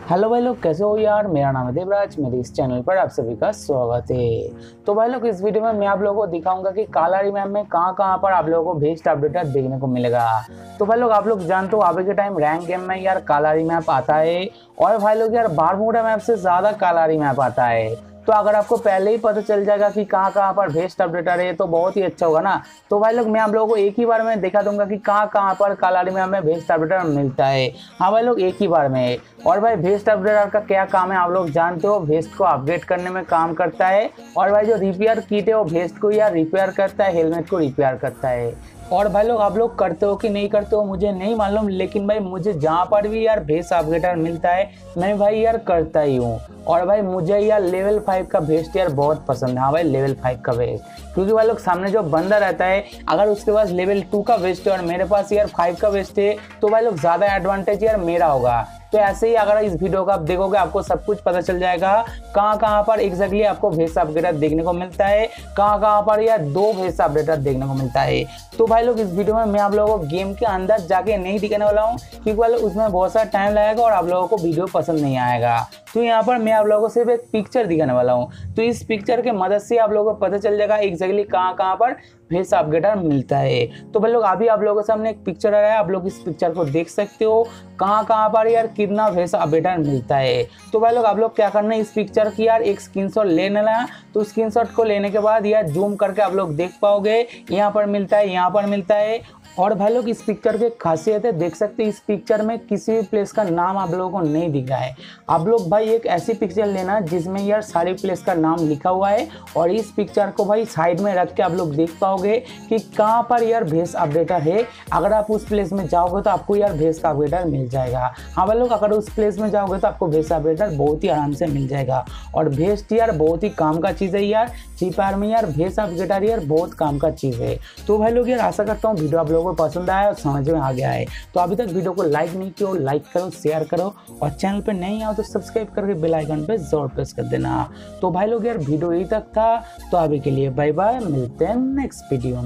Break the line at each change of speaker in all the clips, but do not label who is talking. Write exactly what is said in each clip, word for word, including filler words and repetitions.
Hello भाई लोग, कैसे हो यार। मेरा नाम है देवराज, मेरे इस चैनल पर आप सभी का स्वागत है। तो भाई लोग, इस वीडियो में मैं आप लोगों को दिखाऊंगा कि कालारी मैप में कहां कहां पर आप लोगों को बेस्ट अपडेटर देखने को मिलेगा। तो भाई लोग, आप लोग जानते हो अभी के टाइम रैंक गेम में यार कालारी मैप आता है, और भाई लोग यार बारमूडा मैप से ज्यादा कालारी मैप आता है। तो अगर आपको पहले ही पता चल जाएगा कि कहाँ कहाँ पर बेस्ट अपडेटर है तो बहुत ही अच्छा होगा ना। तो भाई लोग, मैं आप लोगों को एक ही बार में दिखा दूंगा कि कहाँ कहाँ पर कालारी में हमें बेस्ट अपडेटर मिलता है। हाँ भाई लोग, एक ही बार में। और भाई बेस्ट अपडेटर का क्या काम है आप लोग जानते हो, बेस्ट को अपग्रेड करने में काम करता है। और भाई जो रिपेयर किट है वो बेस्ट को यार रिपेयर करता है, हेलमेट को रिपेयर करता है। और भाई लोग, आप लोग करते हो कि नहीं करते हो मुझे नहीं मालूम, लेकिन भाई मुझे जहाँ पर भी यार बेस्ट अपग्रेडर मिलता है मैं भाई यार करता ही हूँ। और भाई मुझे यार लेवल फाइव का बेस्ट यार बहुत पसंद है। हाँ भाई, लेवल फाइव का बेस्ट, क्योंकि भाई लोग सामने जो बंदा रहता है अगर उसके पास लेवल टू का बेस्ट है और मेरे पास यार फाइव का बेस्ट है तो भाई लोग ज़्यादा एडवांटेज यार मेरा होगा। तो ऐसे ही अगर इस वीडियो को आप देखोगे आपको सब कुछ पता चल जाएगा कहाँ कहाँ पर एग्जैक्टली आपको बेस्ट अपग्रेडर देखने को मिलता है, कहाँ कहाँ पर यार दो बेस्ट अपग्रेडर देखने को मिलता है। तो भाई लोग, इस वीडियो में मैं आप लोगों को गेम के अंदर जाके नहीं दिखाने वाला हूँ, क्योंकि भाई लोग उसमें बहुत सारा टाइम लगेगा और आप लोगों को वीडियो पसंद नहीं आएगा। तो यहाँ पर मैं आप लोगों को सिर्फ एक पिक्चर दिखाने वाला हूँ, तो इस पिक्चर के मदद से आप लोगों को पता चल जाएगा एग्जैक्टली कहाँ कहाँ पर बेस्ट अपग्रेडर मिलता है। तो भाई लोग, अभी आप लोगों के सामने एक पिक्चर आ रहा है, आप लोग इस पिक्चर को देख सकते हो कहाँ कहाँ पर यार कितना बेस्ट अपग्रेडर मिलता है। तो भाई लोग, आप लोग क्या करना है, इस पिक्चर की यार एक स्क्रीनशॉट ले लेना। तो स्क्रीनशॉट को लेने के बाद यार जूम करके आप लोग देख पाओगे यहाँ पर मिलता है, यहाँ पर मिलता है। और भाई लोग, इस पिक्चर की खासियत है, देख सकते हैं इस पिक्चर में किसी भी प्लेस का नाम आप लोगों को नहीं दिख रहा है। आप लोग भाई एक ऐसी पिक्चर लेना जिसमें यार सारी प्लेस का नाम लिखा हुआ है, और इस पिक्चर को भाई साइड में रख के आप लोग देख पाओगे कि कहाँ पर यार बेस्ट अपडेटर है। अगर आप उस प्लेस में जाओगे तो आपको यार बेस्ट अपडेटर मिल जाएगा। हाँ भाई लोग, अगर उस प्लेस में जाओगे तो आपको बेस्ट अपडेटर बहुत ही आराम से मिल जाएगा। और बेस्ट यार बहुत ही काम का चीज़ है यार, फ्री फायर में यार बेस्ट अपडेटर यार बहुत काम का चीज़ है। तो भाई लोग यार आशा करता हूँ वीडियो आप लोगों को पसंद आया और समझ में आ गया है। तो अभी तक वीडियो को लाइक नहीं किया, लाइक करो, शेयर करो, और चैनल पे नहीं आओ तो सब्सक्राइब करके बेल आइकन पे जरूर प्रेस कर देना। तो भाई लोग यार वीडियो यही तक था, तो अभी के लिए बाय बाय, मिलते हैं नेक्स्ट वीडियो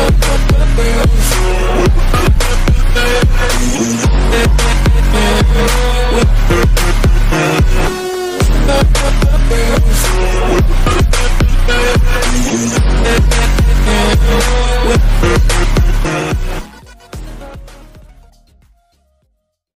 में।